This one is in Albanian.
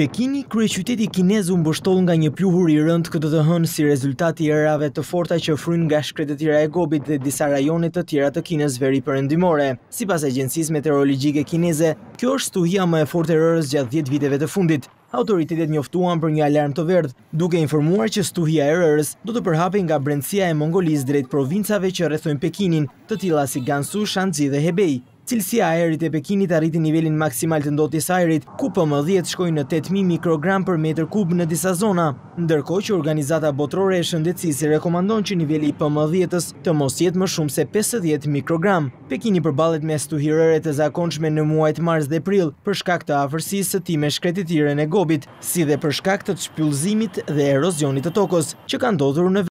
Pekini, kryeqyteti kinez u mbështoll nga një pluhur i rënd këtë të hënë si rezultat i erave të forta që fryn nga shkretëtira e Gobit dhe disa rajone të tjera të Kinës veriperëndimore. Sipas agjencisë meteorologjike kineze, kjo është stuhia më e fortë e rërës gjatë 10 viteve të fundit. Autoritetet njoftuan për një alarm të verdhë, duke informuar që stuhia e rërës do të përhapej nga brendësia e Mongolisë drejt provincave që rrethojnë Pekinin, të tilla si Gansu, Shanxi dhe Hebei. Cilësia e ajrit e Pekinit arriti nivelin maksimal të ndotjes së ajrit, ku PM10 shkoi në 8000 mikrogram për metër kub në disa zona, ndërkohë që Organizata Botërore e Shëndetësisë rekomandon që niveli i PM10-s të mos jetë më shumë se 50 mikrogram. Pekini përballet me stuhi rëre të zakonshme në muajt mars dhe prill për shkak të afërsisë së tij me shkretëtirën e Gobit, si dhe për shkak të shpyllëzimit dhe erozionit të tokës që ka ndodhur në